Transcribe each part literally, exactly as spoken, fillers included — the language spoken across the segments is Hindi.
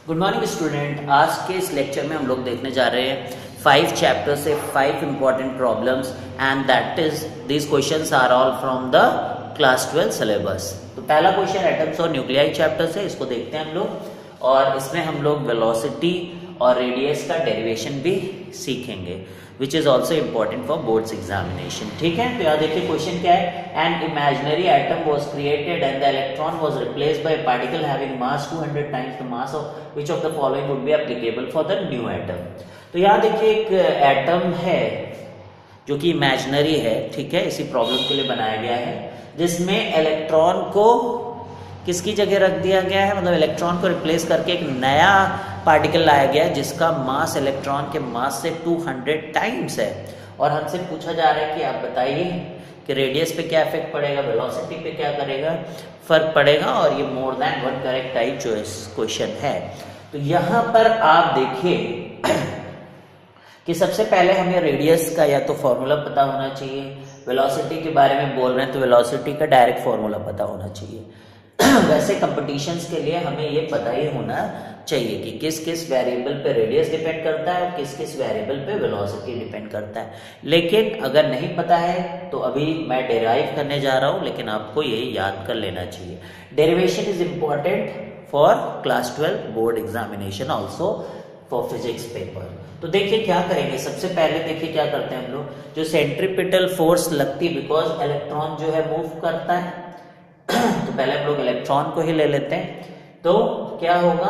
Good morning student. आज के इस लेक्चर में हम लोग देखने जा रहे हैं फाइव चैप्टर से five important problems and that is these questions are all from the class twelve syllabus. तो पहला क्वेश्चन एटम्स और न्यूक्लियाई चैप्टर से, इसको देखते हैं हम लोग और इसमें हम लोग वेलोसिटी और रेडियस का डेरिवेशन भी सीखेंगे which is also important for boards examination. ठीक है, तो यहाँ देखिए क्वेश्चन क्या है। An imaginary atom was created and the electron was replaced by particle having mass two hundred times the mass of which of the following would be applicable for the new atom. तो यहाँ देखिए एक एटम है जो कि इमेजिनरी है, ठीक है, इसी प्रॉब्लम के लिए बनाया गया है, जिसमें इलेक्ट्रॉन को किसकी जगह रख दिया गया है, मतलब इलेक्ट्रॉन को रिप्लेस करके एक नया पार्टिकल लाया गया है जिसका मास इलेक्ट्रॉन के मास से टू हंड्रेड टाइम्स है। और हमसे पूछा जा रहा है कि आप बताइए कि रेडियस पे क्या इफेक्ट पड़ेगा, वेलोसिटी पे क्या करेगा फर्क पड़ेगा, और ये more than one correct type जो क्वेश्चन है। तो यहाँ पर आप देखिए कि सबसे पहले हमें रेडियस का या तो फॉर्मूला पता होना चाहिए, वेलोसिटी के बारे में बोल रहे हैं तो वेलोसिटी का डायरेक्ट फॉर्मूला पता होना चाहिए। वैसे कंपटीशंस के लिए हमें ये पता ही होना चाहिए कि किस किस वेरिएबल पे रेडियस डिपेंड करता है और किस किस वेरिएबल पे वेलोसिटी डिपेंड करता है। लेकिन अगर नहीं पता है तो अभी मैं डेराइव करने जा रहा हूँ, लेकिन आपको ये याद कर लेना चाहिए। Derivation is important for class twelve board examination also for physics paper. तो देखिए क्या करेंगे, सबसे पहले देखिए क्या करते हैं हम लोग, जो सेंट्रीपिटल फोर्स लगती है बिकॉज इलेक्ट्रॉन जो है मूव करता है तो पहले हम लोग इलेक्ट्रॉन को ही ले लेते हैं। तो क्या होगा,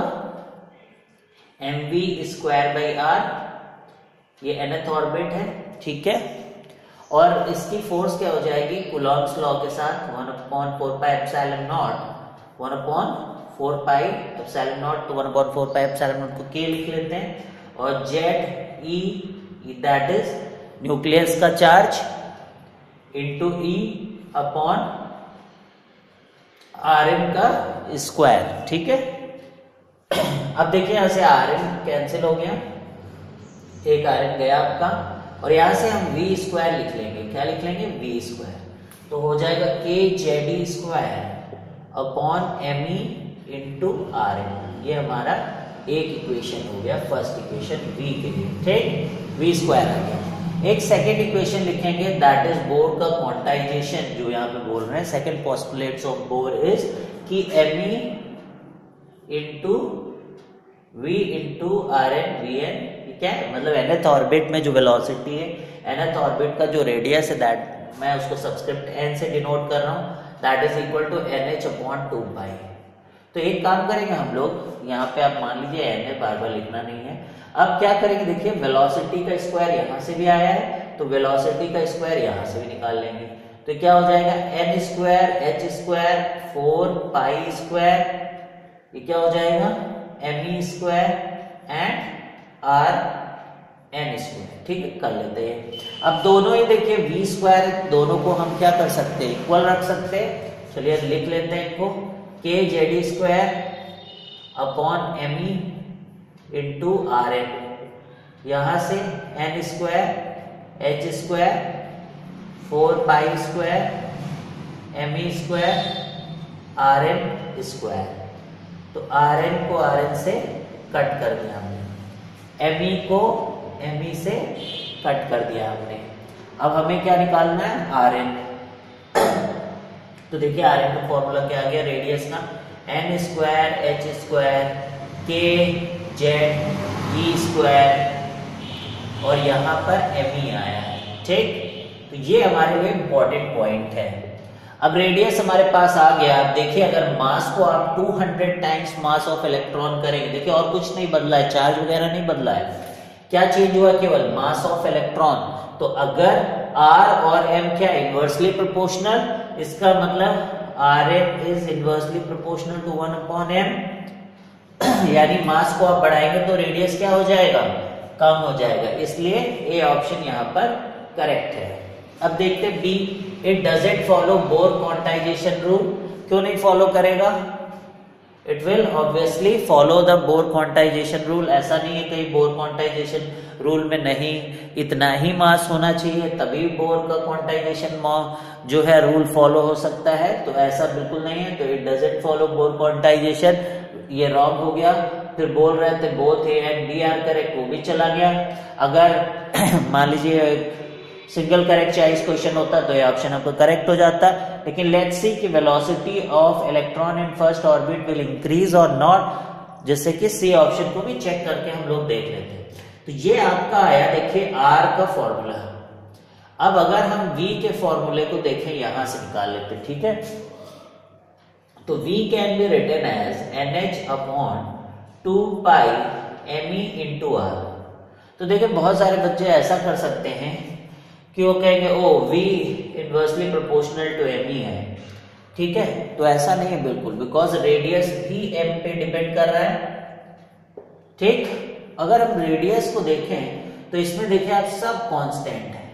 M V square by R, ये nth ऑर्बिट है, ठीक है, और इसकी फोर्स क्या हो जाएगी कूलॉम्स लॉ के साथ one upon four pi epsilon naught, one upon four pi epsilon naught, तो one upon four pi epsilon naught को के लिख लेते हैं, और Z E that is nucleus का charge into E upon R N का स्क्वायर, ठीक है। अब देखिए यहां से आर एन कैंसिल हो गया, एक आर एन गया आपका, और यहां से हम वी स्क्वायर लिख लेंगे, क्या लिख लेंगे वी स्क्वायर, तो हो जाएगा K Z E square upon M E into R N. ये हमारा एक इक्वेशन हो गया, फर्स्ट इक्वेशन वी के लिए, ठीक, वी स्क्वायर आ गया। एक सेकेंड इक्वेशन लिखेंगे दैट इज बोर का क्वांटाइजेशन, जो यहाँ पे बोल रहे हैं second postulates of Bohr is कि M E into V into R N V N, क्या है, मतलब nth ऑर्बिट में जो वेलोसिटी है, nth ऑर्बिट का जो रेडियस है दैट मैं उसको सबस्क्रिप्ट n से डिनोट कर रहा हूँ, that is equal to N H upon two pi. तो एक काम करेंगे हम लोग, यहाँ पे आप मान लीजिए एन है, बार बार लिखना नहीं है। अब क्या करेंगे, देखिए वेलोसिटी का स्क्वायर यहाँ से भी आया है तो वेलोसिटी का स्क्वायर यहाँ से भी निकाल लेंगे, तो क्या हो जाएगा N square H square four pi square, ये क्या हो जाएगा M E square and R N square, ठीक है, कर लेते हैं। अब दोनों ही देखिए वी स्क्वायर, दोनों को हम क्या कर सकते हैं, इक्वल रख सकते हैं। चलिए लिख लेते हैं इनको, K Z square upon M E into R N, यहां से N square H square four pi square M E square R N square, तो आर एन को आर एन से कट कर दिया हमने, एम ई को एम ई से कट कर दिया हमने। अब हमें क्या निकालना है, आर एन। तो देखिए आर एन का फॉर्मूला क्या आ गया रेडियस का, N square H square K Z E square, और यहाँ पर एम ई आया है, ठीक। तो ये हमारे लिए इंपॉर्टेंट पॉइंट है। अब रेडियस हमारे पास आ गया। अब देखिए अगर मास को आप two hundred times mass of electron करेंगे, देखिए और कुछ नहीं बदला है, चार्ज वगैरह नहीं बदला है, क्या चेंज हुआ, केवल मास ऑफ इलेक्ट्रॉन। तो अगर R और M क्या इनवर्सली प्रोपोर्शनल, इसका मतलब R N is inversely proportional to one upon M, यानी मास को आप बढ़ाएंगे तो रेडियस क्या हो जाएगा, कम हो जाएगा, इसलिए ए ऑप्शन यहाँ पर करेक्ट है। अब देखते हैं B, it doesn't follow Bohr quantization rule, क्यों नहीं फॉलो करेगा, it will obviously follow the Bohr quantization rule. ऐसा नहीं है कहीं बोर क्वांटाइजेशन रूल में नहीं इतना ही मास होना चाहिए तभी बोर का क्वांटाइजेशन जो है रूल फॉलो हो सकता है, तो ऐसा बिल्कुल नहीं है। तो it doesn't follow Bohr quantization, ये रॉन्ग हो गया। फिर बोल रहे थे both A and B are correct, वो भी चला गया। अगर मान लीजिए सिंगल करेक्ट चॉइस क्वेश्चन होता तो ये ऑप्शन आपका करेक्ट हो जाता। लेकिन लेट्स सी कि velocity of electron in first orbit will increase और नॉट, जैसे कि सी ऑप्शन को भी चेक करके हम लोग देख लेते हैं। तो ये आपका आया देखिए आर का फॉर्मूला। अब अगर हम V के फॉर्मूले को देखें यहां से निकाल लेते, ठीक है। तो V can be written as N H upon two pi M E into R. तो देखिए बहुत सारे बच्चे ऐसा कर सकते हैं कि वो कहेंगे oh V inversely proportional to M E है, ठीक है। तो ऐसा नहीं है बिल्कुल, बिकॉज रेडियस भी m पे डिपेंड कर रहा है, ठीक। अगर हम रेडियस को देखें तो इसमें देखिए आप सब कांस्टेंट है,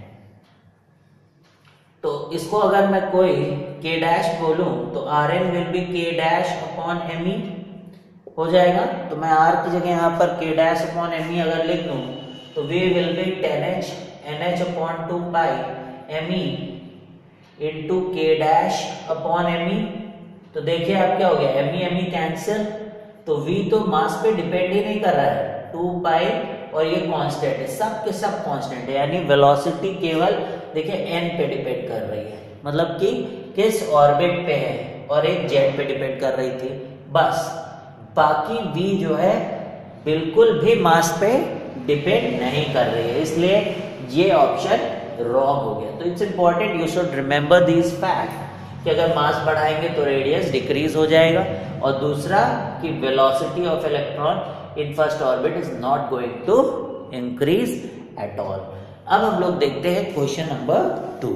तो इसको अगर मैं कोई k डैश बोलूं तो R N will be k dash upon M E हो जाएगा। तो मैं r की जगह यहाँ पर k dash upon M E अगर लिख दूं तो v will be ten H N H upon two pi M E into K dash upon M E. तो देखिए आप क्या हो गया, M E M E cancel, तो v तो मास पे डिपेंड ही नहीं कर रहा है, टू पाई और ये कांस्टेंट है, सब के सब कांस्टेंट है, यानी वेलोसिटी केवल देखिए n पे डिपेंड कर रही है, मतलब कि किस ऑर्बिट पे है, और एक जेड पे डिपेंड कर रही थी बस। बाकी v जो है बिल्कुल भी मास पे डिपेंड नहीं कर रही है, इसलिए ये ऑप्शन रॉन्ग हो गया। तो it's important you should remember these fact कि अगर मास बढ़ाएंगे तो रेडियस डिक्रीज हो जाएगा, और दूसरा कि velocity of electron in first orbit is not going to increase at all. अब हम लोग देखते हैं क्वेश्चन नंबर टू।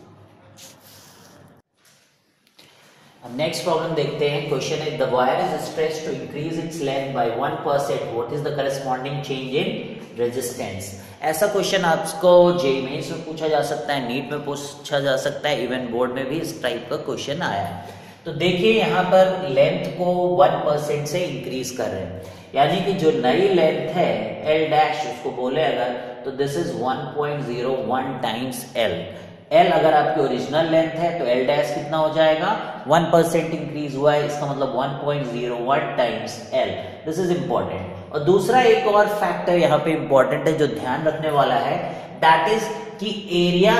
अब नेक्स्ट प्रॉब्लम देखते हैं। Question is the wire is stretched to increase its length by one percent, what is the corresponding change in resistance. ऐसा क्वेश्चन आपको जेईई मेंस में पूछा जा सकता है, नीट में पूछा जा सकता है, इवन बोर्ड में भी इस टाइप का क्वेश्चन आया है। तो देखिए यहाँ पर लेंथ को वन परसेंट से इंक्रीज कर रहे हैं, यानी कि जो नई लेंथ है एल डैश उसको बोले अगर, तो this is one point zero one times L. L अगर आपकी ओरिजिनल लेंथ है तो एल डैश कितना हो जाएगा, वन परसेंट इंक्रीज हुआ है, इसका मतलब one point zero one times L. This is important. और दूसरा एक और फैक्टर यहाँ पे इंपॉर्टेंट है जो ध्यान रखने वाला है, दैट इज कि एरिया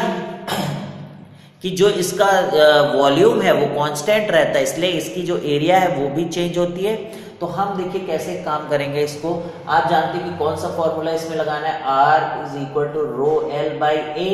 कि जो इसका वॉल्यूम है वो कांस्टेंट रहता है, इसलिए इसकी जो एरिया है वो भी चेंज होती है। तो हम देखिए कैसे काम करेंगे इसको। आप जानते हैं कि कौन सा फॉर्मूला इसमें लगाना है, R is equal to rho L by A.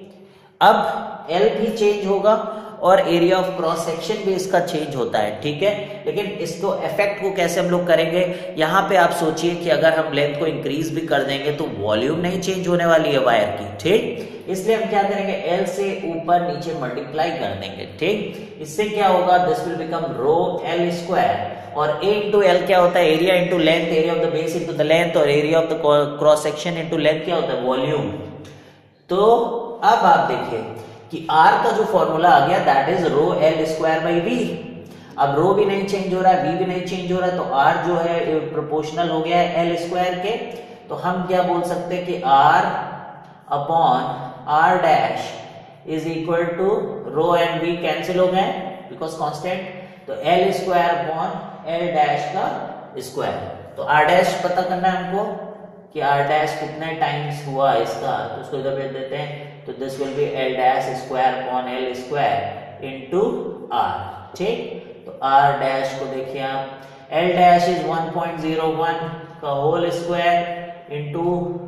अब L भी चेंज होगा और एरिया ऑफ क्रॉस सेक्शन भी इसका चेंज होता है, ठीक है। लेकिन इसको इफेक्ट को कैसे हम लोग करेंगे, यहाँ पे आप सोचिए कि अगर हम लेंथ को इंक्रीज भी कर देंगे तो वॉल्यूम नहीं चेंज होने वाली है वायर की, ठीक। इसलिए हम क्या करेंगे, L से ऊपर नीचे मल्टीप्लाई कर देंगे, ठीक। इससे क्या होगा, this will become rho L square, और A इंटू एल क्या होता है, area into length, area of the base into the length, और area of the cross section into length क्या होता है, वॉल्यूम। तो अब आप देखिए कि R का जो फॉर्मूला आ गया that is rho L square by V. अब रो भी नहीं चेंज हो रहा है, V भी नहीं चेंज हो रहा है, तो R जो है प्रोपोर्शनल हो गया है एल स्क्वायर के। तो हम क्या बोल सकते हैं कि R upon R dash is equal to rho and V cancel हो गए बिकॉज कांस्टेंट, तो L square upon L dash का स्क्वायर। तो R डैश पता करना है हमको कि R डैश कितने टाइम्स हुआ इसका, तो उसको इधर भेज देते हैं। तो this will be L dash square upon L square into R, ठीक। तो R डैश को देखिए आप, L dash is one point zero one का whole square into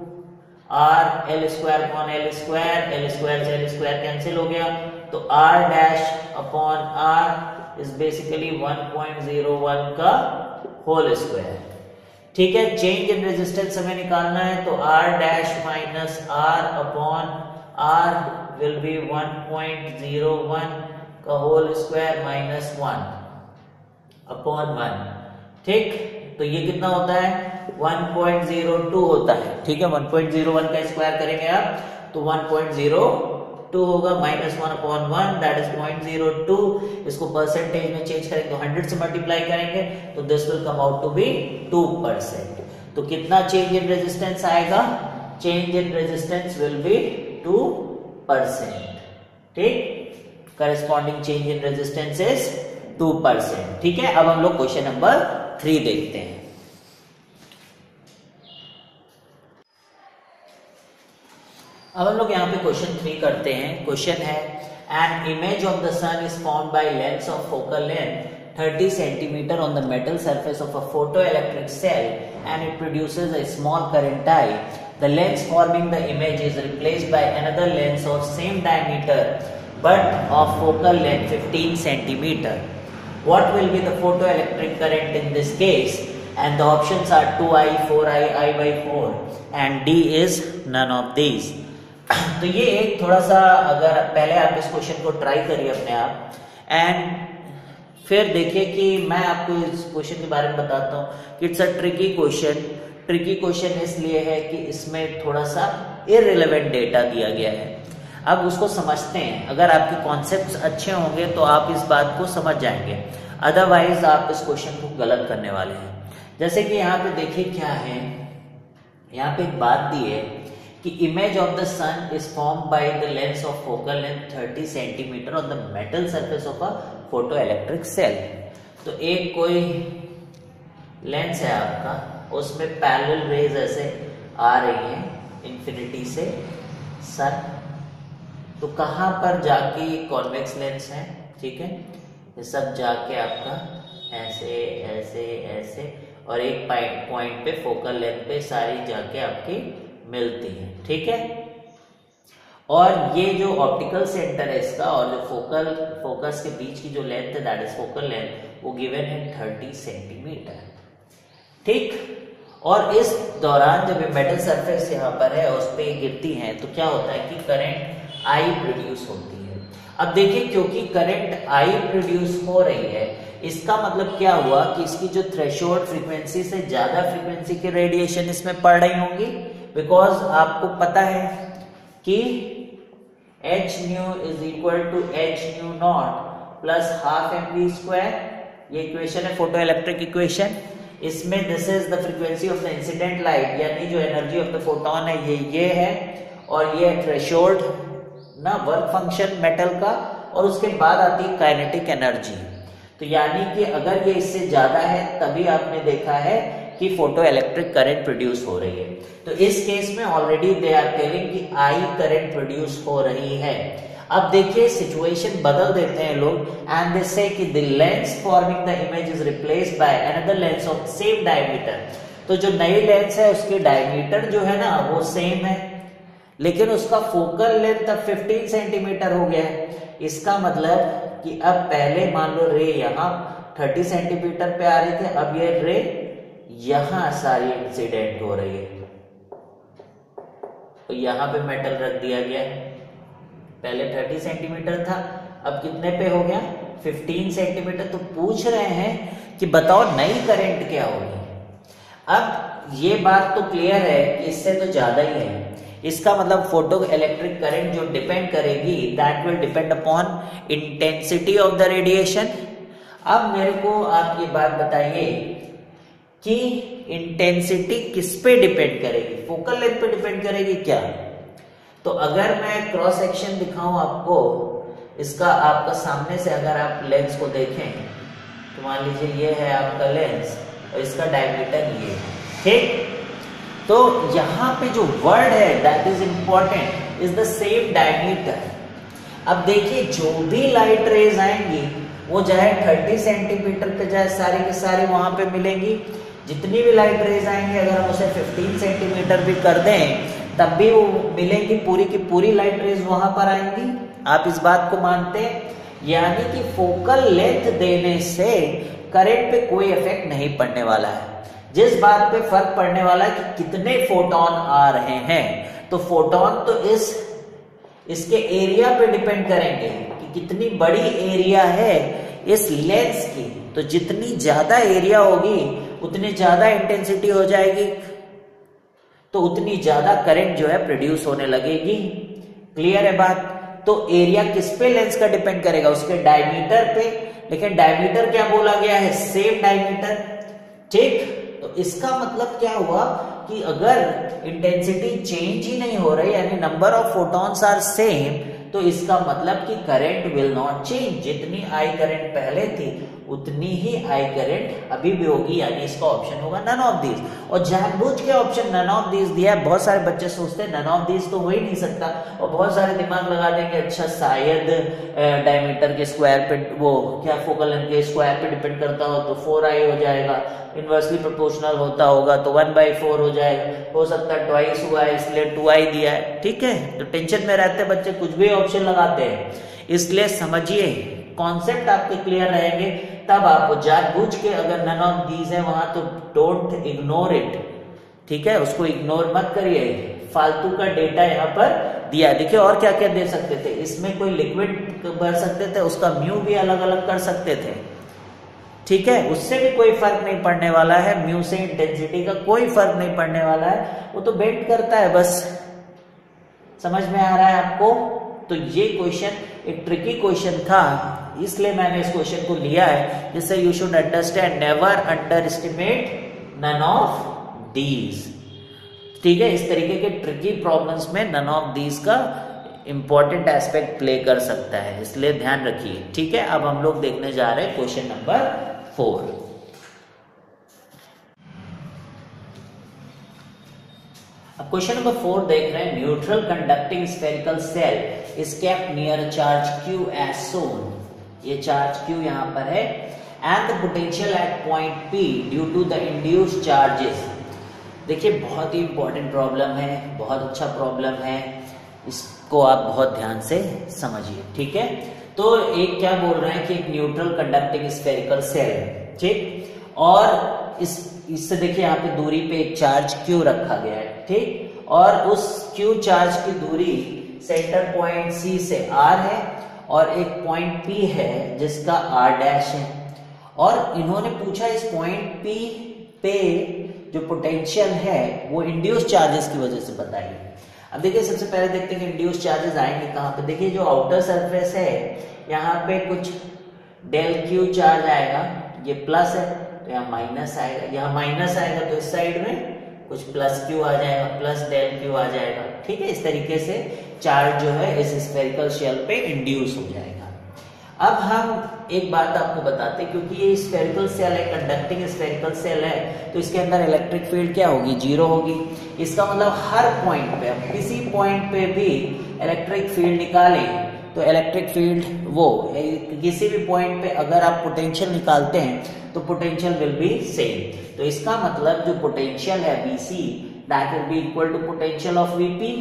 R L square upon L square, L square से L स्क्वायर कैंसिल हो गया, तो R dash upon R is basically one point zero one का होल स्क्वायर, ठीक है। चेंज इन रेजिस्टेंस हमें निकालना है, तो R dash minus R upon R will be one point zero one का whole square minus one upon one, ठीक। तो ये कितना होता है, वन पॉइंट ज़ीरो टू होता है, ठीक है। वन पॉइंट ज़ीरो वन का स्क्वायर करेंगे आप तो वन पॉइंट ज़ीरो टू होगा, minus one upon one that is point zero two. इसको परसेंटेज में चेंज करेंगे तो हंड्रेड से मल्टीप्लाई करेंगे तो this will come out to be two percent. तो कितना चेंज इन रेजिस्टेंस आएगा, change in resistance will be two percent, ठीक। Corresponding change in resistance is two percent, ठीक है। अब हम लोग क्वेश्चन नंबर थ्री देखते हैं। अब हम लोग यहाँ पे क्वेश्चन थ्री करते हैं। क्वेश्चन है an image of the sun is formed by lens of focal length thirty centimeter on the metal surface of a photoelectric cell and it produces a small current I. The lens forming the image is replaced by another lens of same diameter but of focal length fifteen centimeter. What will be the photoelectric current in this case? And the options are two I, four I, I by four and D is none of these. तो ये एक थोड़ा सा अगर पहले आप इस क्वेश्चन को ट्राई करिए अपने आप एंड फिर देखिए कि मैं आपको इस क्वेश्चन के बारे में बताता हूँ कि it's a tricky question. Tricky question इसलिए है कि इसमें थोड़ा सा इररिलेवेंट डेटा दिया गया है। अब उसको समझते हैं। अगर आपके कॉन्सेप्ट्स अच्छे होंगे तो आप इस बात को समझ जाएंगे, अदरवाइज आप इस क्वेश्चन को गलत करने वाले हैं। जैसे कि यहाँ पे देखिए क्या है, यहाँ पे एक बात दी है कि image of the sun is form by the lens of focal length thirty centimetre on the metal surface of a photo electric cell. तो एक कोई लेंस है आपका, उसमें पैरेलल रेज ऐसे आ रही हैं इंफिनिटी से सन, तो कहाँ पर जाके कॉन्वेक्स लेंस है, ठीक है, ये सब जाके आपका ऐसे ऐसे ऐसे और एक पॉइंट पे फोकल लेंथ पे सारी जाके आपकी मिलती है, ठीक है। और ये जो ऑप्टिकल सेंटर है इसका और जो फोकल फोकस के बीच की जो लेंथ है दैट इज फोकल लेंथ, वो गिवन है थर्टी सेंटीमीटर, ठीक। और इस दौरान जब ये मेटल सरफेस यहाँ पर है उस पे गिरती है तो क्या होता है कि करंट आई प्रोड्यूस होती है। अब देखिए क्योंकि करंट आई प्रोड्यूस हो रही है, इसका मतलब क्या हुआ कि इसकी जो थ्रेशोल्ड फ्रीक्वेंसी से ज्यादा फ्रीक्वेंसी की रेडिएशन इसमें पड़ रही होंगी, बिकॉज आपको पता है कि H nu is equal to H nu naught plus half M V square. ये इक्वेशन है फोटो इलेक्ट्रिक इक्वेशन। इसमें this is the frequency of the incident light, यानी जो एनर्जी ऑफ द फोटोन है ये ये है, और ये थ्रेशोल्ड ना वर्क फंक्शन मेटल का, और उसके बाद आती है काइनेटिक एनर्जी। तो यानी कि अगर ये इससे ज्यादा है तभी आपने देखा है कि फोटो इलेक्ट्रिक करंट प्रोड्यूस हो रही है। तो इस केस में ऑलरेडी दे आर टेलिंग कि आई करंट प्रोड्यूस हो रही है। अब देखिए सिचुएशन बदल देते हैं लोग एंड दे से कि the lens forming the image is replaced by another lens of same diameter. तो जो नई लेंस है उसके डायमीटर जो है ना वो सेम है, लेकिन उसका फोकल लेंथ अब फिफ्टीन सेंटीमीटर हो गया है। इसका मतलब कि अब पहले मान लो रे यहाँ थर्टी सेंटीमीटर पे आ रही थी, अब ये रे यहां सारी इंसिडेंट हो रही है, तो यहां पे मेटल रख दिया गया है। पहले थर्टी सेंटीमीटर था, अब कितने पे हो गया फिफ्टीन सेंटीमीटर। तो पूछ रहे हैं कि बताओ नई करंट क्या होगी। अब ये बात तो क्लियर है कि इससे तो ज्यादा ही है। इसका मतलब फोटो इलेक्ट्रिक करंट जो डिपेंड करेगी that will depend upon intensity of the radiation. अब मेरे को आप ये बात बताइए कि इंटेंसिटी किस पे डिपेंड करेगी, फोकल लेंथ पे डिपेंड करेगी क्या? तो अगर मैं क्रॉस सेक्शन दिखाऊं आपको इसका, आपका सामने से अगर आप लेंस को देखें तो मान लीजिए ये है आपका लेंस और इसका डायमीटर ये है, ठीक। तो यहाँ पे जो वर्ड है that is important is the same diameter. अब देखिए जो भी लाइट रेज आएंगी वो चाहे थर्टी सेंटीमीटर पे जाए सारी के सारी वहां पे मिलेंगी। जितनी भी लाइट रेज आएंगे अगर हम उसे फिफ्टीन सेंटीमीटर भी कर दें तब भी वो मिलेंगी, पूरी की पूरी लाइट रेज वहां पर आएंगी। आप इस बात को मानते हैं? यानी कि फोकल लेंथ देने से करंट पे कोई इफेक्ट नहीं पड़ने वाला है। जिस बात पे फर्क पड़ने वाला है कि कितने फोटोन आ रहे हैं, तो फोटोन तो इस इसके एरिया पे डिपेंड करेंगे कि कितनी बड़ी एरिया है इस लेंस की। तो जितनी ज्यादा एरिया होगी उतनी ज्यादा इंटेंसिटी हो जाएगी, तो उतनी ज्यादा करंट जो है प्रोड्यूस होने लगेगी। क्लियर है बात? तो एरिया किस पे लेंस का डिपेंड करेगा? उसके डायमीटर पे। लेकिन डायमीटर क्या बोला गया है? सेम डायमीटर, ठीक। तो इसका मतलब क्या हुआ कि अगर इंटेंसिटी चेंज ही नहीं हो रही यानी number of photons are same, तो इसका मतलब कि करंट विल नॉट चेंज। जितनी आई करंट पहले थी उतनी ही आई करंट अभी भी होगी, यानी इसका ऑप्शन होगा नन ऑफ दीज। और जानबूझ के ऑप्शन नन ऑफ दीज दिया है, बहुत सारे बच्चे सोचते हैं नन ऑफ दीज तो हो ही नहीं सकता, और बहुत सारे दिमाग लगा देंगे अच्छा शायद डायमीटर के स्क्वायर पे, वो क्या फोकल लेंथ के स्क्वायर पे डिपेंड करता हो तो फोर आई हो जाएगा, इनवर्सली प्रोपोर्शनल होता होगा तो वन बाई फोर हो जाएगा, हो सकता है ट्वाइस हुआ है इसलिए टू आई दिया है, ठीक है। तो टेंशन में रहते बच्चे कुछ भी ऑप्शन लगाते हैं, इसलिए समझिए कॉन्सेप्ट आपके क्लियर रहेंगे तब आप जानबूझ के अगर नन ऑफ दीज है वहां तो डोंट इग्नोर इट, ठीक है, उसको इग्नोर मत करिए, फालतू का डेटा यहाँ पर दिया। देखिए और क्या क्या दे सकते थे, इसमें कोई लिक्विड भर सकते थे, उसका म्यू भी अलग अलग कर सकते थे, ठीक है, उससे भी कोई फर्क नहीं पड़ने वाला है, म्यू से इंटेंसिटी का कोई फर्क नहीं पड़ने वाला है, वो तो बेंड करता है बस। समझ में आ रहा है आपको? तो ये क्वेश्चन एक ट्रिकी क्वेश्चन था, इसलिए मैंने इस क्वेश्चन को लिया है, जिससे you should understand never underestimate none of these, ठीक है। इस तरीके के ट्रिकी प्रॉब्लम्स में नन ऑफ दीज का इंपॉर्टेंट एस्पेक्ट प्ले कर सकता है, इसलिए ध्यान रखिए, ठीक है। अब हम लोग देखने जा रहे हैं क्वेश्चन नंबर फोर। अब क्वेश्चन नंबर फोर देख रहे हैं, neutral conducting spherical shell is kept near charge Q as shown, ये चार्ज Q यहाँ पर है, and the potential at point P due to the induced charges. देखिए बहुत ही इंपॉर्टेंट प्रॉब्लम है, बहुत अच्छा प्रॉब्लम है, इसको आप बहुत ध्यान से समझिए, ठीक है। तो एक क्या बोल रहे हैं कि एक न्यूट्रल कंडक्टिंग स्फेरिकल सेल है, ठीक, और इस इससे देखिए यहाँ पे दूरी पे एक चार्ज Q रखा गया है, ठीक, और उस Q चार्ज की दूरी सेंटर पॉइंट C से R है और एक पॉइंट P है जिसका R डैश है, और इन्होंने पूछा इस पॉइंट P पे जो पोटेंशियल है वो इंड्यूस चार्जेस की वजह से बताइए। अब देखिए सबसे पहले देखते हैं कि इंड्यूस चार्जेस आएंगे कहाँ पे। देखिए जो आउटर सरफेस है यहाँ पे कुछ डेल Q चार्ज आएगा, ये प्लस है तो यहाँ माइनस आएगा, यहाँ माइनस आएगा तो इस साइड में कुछ प्लस Q आ जाएगा, प्लस डेल Q आ जाएगा, ठीक है। इस तरीके से चार्ज जो है इस स्फेरिकल शेल पे इंड्यूस हो जाएगा। अब हम एक बात आपको बताते हैं, क्योंकि ये स्फेरिकल सेल है, कंडक्टिंग स्फेरिकल सेल है, तो इसके अंदर इलेक्ट्रिक फील्ड क्या होगी, जीरो होगी। इसका मतलब हर पॉइंट पे, किसी पॉइंट पे भी इलेक्ट्रिक फील्ड निकालें तो इलेक्ट्रिक फील्ड वो किसी भी पॉइंट पे अगर आप पोटेंशियल निकालते हैं तो पोटेंशियल विल बी सेम। तो इसका मतलब जो पोटेंशियल है V C that will be equal to potential of V P।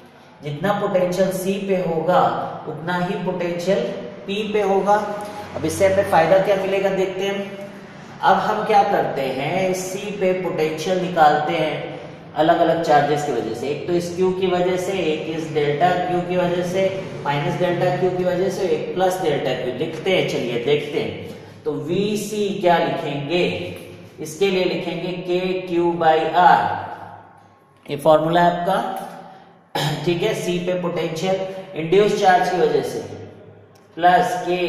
जितना पोटेंशियल C पे होगा उतना ही पोटेंशियल P पे होगा। अब इससे हमें फायदा क्या मिलेगा देखते हैं। अब हम क्या करते हैं, C पे पोटेंशियल निकालते हैं अलग अलग चार्जेस की वजह से, एक तो इस Q की वजह से, एक इस डेल्टा Q की वजह से, माइनस डेल्टा Q की वजह से, एक प्लस डेल्टा Q। लिखते हैं, चलिए देखते हैं। तो V C क्या लिखेंगे, इसके लिए लिखेंगे K Q बाई R, ये फॉर्मूला है आपका, ठीक है। C पे पोटेंशियल इंड्यूस चार्ज की वजह से plus K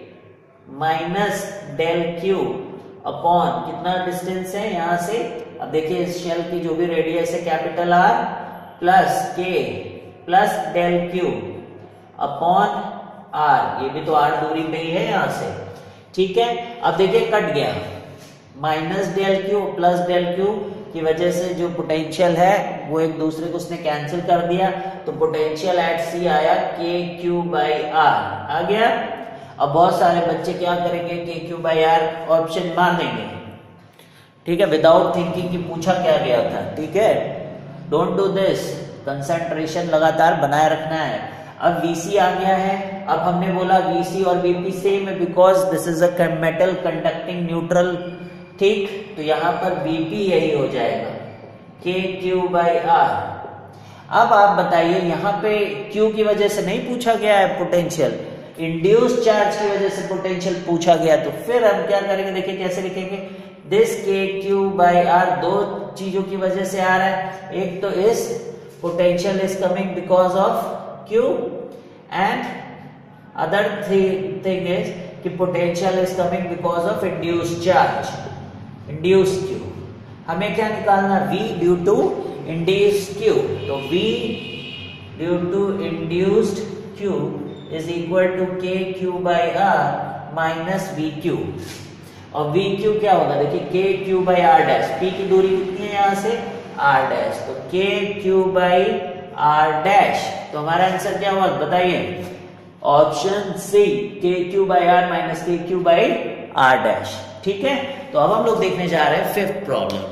minus del Q upon कितना डिस्टेंस है यहाँ से, अब देखिए इस शेल की जो भी रेडियस है capital R plus K plus del Q upon R, ये भी तो R दूरी पे ही है यहाँ से, ठीक है। अब देखिए कट गया, minus del Q plus del Q की वजह से जो पोटेंशियल है वो एक दूसरे को उसने कैंसिल कर दिया, तो पोटेंशियल एट C आया K Q बाई R आ गया। अब बहुत सारे बच्चे क्या करेंगे, K Q by R option मार देंगे, ठीक है, विदाउट थिंकिंग कि पूछा क्या गया था, ठीक है। डोंट डू दिस, कंसंट्रेशन लगातार बनाए रखना है। अब V C आ गया है, अब हमने बोला V C और V P सेम है because this is a metal conducting neutral, ठीक, तो यहाँ पर V P यही हो जाएगा K Q बाई R। अब आप बताइए यहाँ पे Q की वजह से नहीं पूछा गया है पोटेंशियल, इंड्यूस चार्ज की वजह से पोटेंशियल पूछा गया, तो फिर हम क्या करेंगे, देखिए कैसे लिखेंगे, this K Q by R दो चीजों की वजह से आ रहा है, एक तो इस potential is coming because of Q and other thing is कि potential is coming because of induced charge, induced Q। हमें क्या निकालना, V due to induced Q, तो V due to induced Q is equal to K Q by R minus V Q। और वी क्यू क्या होगा, देखिए K Q by R dash, P की दूरी कितनी है यहाँ से आर डैश, तो के क्यू बाई आर डैश, तो हमारा आंसर क्या हुआ बताइए, option C K Q by R minus K Q by R dash. ठीक है, तो अब हम लोग देखने जा रहे हैं फिफ्थ प्रॉब्लम।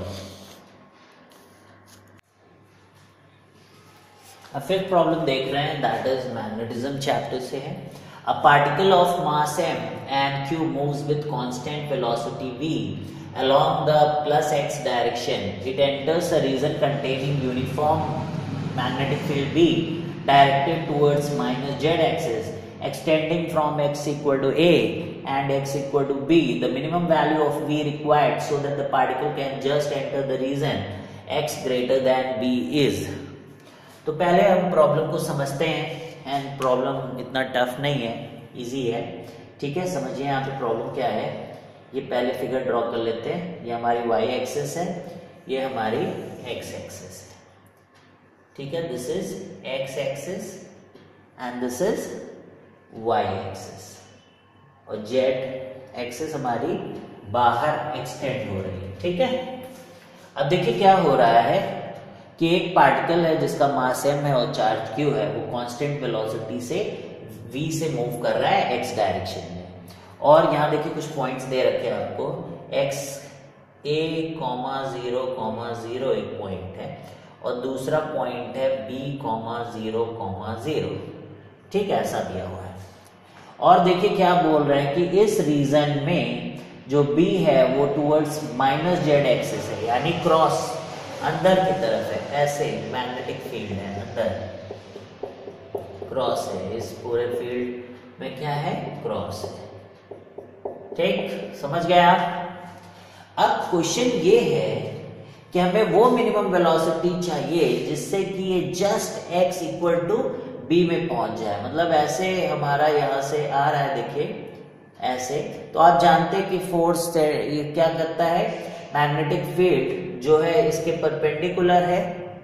अब फिफ्थ प्रॉब्लम देख रहे हैं, दैट इज मैग्नेटिज्म चैप्टर से है। A particle of mass m and q moves with constant velocity v along the plus x direction. It enters a region containing uniform magnetic field B directed towards minus z axis, extending from x equal to a and x equal to b. The minimum value of v required so that the particle can just enter the region x greater than b is. तो पहले हम प्रॉब्लम को समझते हैं, एंड प्रॉब्लम इतना टफ नहीं है, इजी है। ठीक है, समझिए यहाँ पे प्रॉब्लम क्या है। ये पहले फिगर ड्रॉ कर लेते हैं। ये हमारी वाई एक्सिस है, ये हमारी एक्स एक्सिस है। ठीक है, this is X axis and this is Y axis, और जेड एक्सिस हमारी बाहर एक्सटेंड हो रही है। ठीक है, अब देखिए क्या हो रहा है कि एक पार्टिकल है जिसका मास m है और चार्ज q है, वो कांस्टेंट वेलोसिटी से v से मूव कर रहा है x डायरेक्शन में। और यहाँ देखिए कुछ पॉइंट्स दे रखे हैं आपको, x a comma zero comma zero एक पॉइंट है और दूसरा पॉइंट है b comma zero comma zero. ठीक है, ऐसा दिया हुआ है। और देखिए क्या बोल रहे हैं कि इस रीजन में जो b है वो टूवर्ड्स माइनस जेड एक्सिस है, यानी क्रॉस अंदर की तरफ है, ऐसे मैग्नेटिक फील्ड है, अंदर क्रॉस है, इस पूरे फील्ड में क्या है, क्रॉस है। ठीक, समझ गए आप। अब क्वेश्चन ये है कि हमें वो मिनिमम वेलोसिटी चाहिए जिससे कि ये just x equal to b में पहुंच जाए, मतलब ऐसे हमारा यहां से आ रहा है, देखिए ऐसे। तो आप जानते हैं कि फोर्स ये क्या करता है, मैग्नेटिक फील्ड जो है इसके परपेंडिकुलर है।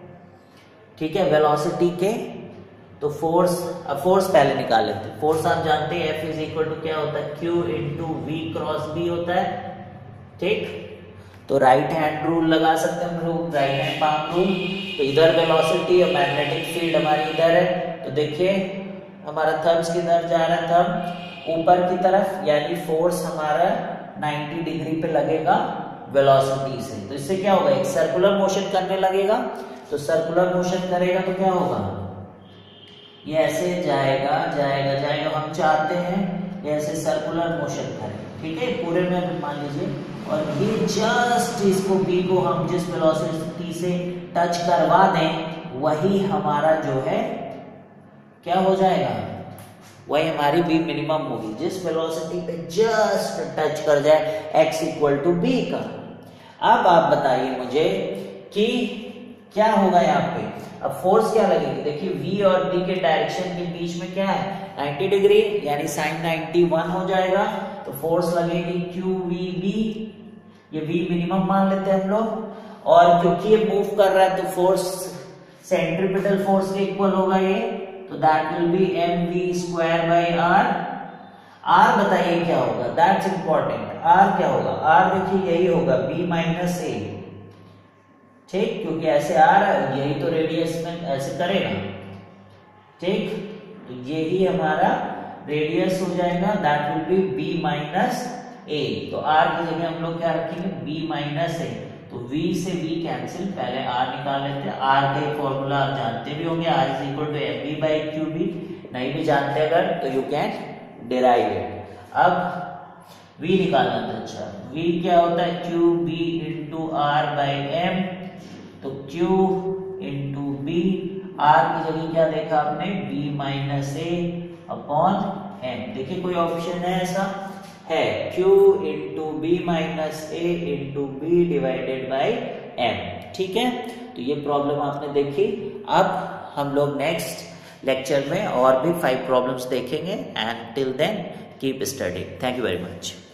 ठीक है, वेलोसिटी के, तो फोर्स, अब फोर्स पहले निकाल लेते हैं। फोर्स आप जानते हैं F इज इक्वल टू क्या होता है, Q into V cross B होता है। ठीक, तो राइट हैंड रूल लगा सकते हैं हम लोग, राइट हैंड पाम रूल। तो इधर वेलोसिटी और मैग्नेटिक फील्ड हमारी इधर है, तो देखिए हमारा थंब्स किधर जा रहा है, थंब ऊपर की तरफ, यानी फोर्स हमारा नब्बे डिग्री पे लगेगा वेलोसिटी से। तो इससे क्या होगा, एक सर्कुलर मोशन करने लगेगा। तो सर्कुलर मोशन करेगा तो क्या होगा, ये ऐसे जाएगा जाएगा जाएगा, हम चाहते हैं ये ऐसे सर्कुलर मोशन करें। ठीक है, पूरे में मान लीजिए, और ये जस्ट इसको बी को हम जिस वेलोसिटी से टच करवा दें वही हमारा जो है क्या हो जाएगा, वही हमारी बी मिनिमम होगी, जिस वेलोसिटी पे जस्ट टच कर जाए x इक्वल टू बी का। अब आप बताइए मुझे कि क्या होगा यहाँ पे, अब फोर्स क्या लगेगी, देखिए v और b के डायरेक्शन के बीच में क्या है, नब्बे डिग्री, यानी साइन इक्यानवे हो जाएगा। तो फोर्स लगेगी क्यू वी बी, ये v मिनिमम मान लेते हैं हम लोग। और क्योंकि ये मूव कर रहा है तो फोर्स सेंट्रीपिटल फोर्स के इक्वल होगा ये, तो that will be M V square by R. R बताइए क्या होगा, दैट्स इंपॉर्टेंट। आर क्या होगा, आर देखिए यही होगा बी माइनस ए। ठीक, क्योंकि ऐसे आ रहा है, यही तो रेडियस में ऐसे करेगा। ठीक, तो यही हमारा रेडियस हो जाएगा, that will be B minus A. तो आर की जगह हम लोग क्या रखेंगे, बी माइनस ए। तो v से v कैंसिल, पहले r निकाल लेते हैं। r का एक फॉर्मूला आप जानते भी होंगे, r is equal to M B by Q B. नहीं भी जानते अगर तो यू कैन डिराइव इट। अब v निकालना था, अच्छा v क्या होता है, Q B into R by M. तो q इंटू बी, r की जगह क्या देखा आपने, b minus A upon M. देखिए कोई ऑप्शन है ऐसा है, q into B minus A into B divided by M. ठीक है, तो ये प्रॉब्लम आपने देखी। अब हम लोग नेक्स्ट लेक्चर में और भी फाइव प्रॉब्लम्स देखेंगे, and till then keep studying. Thank you very much.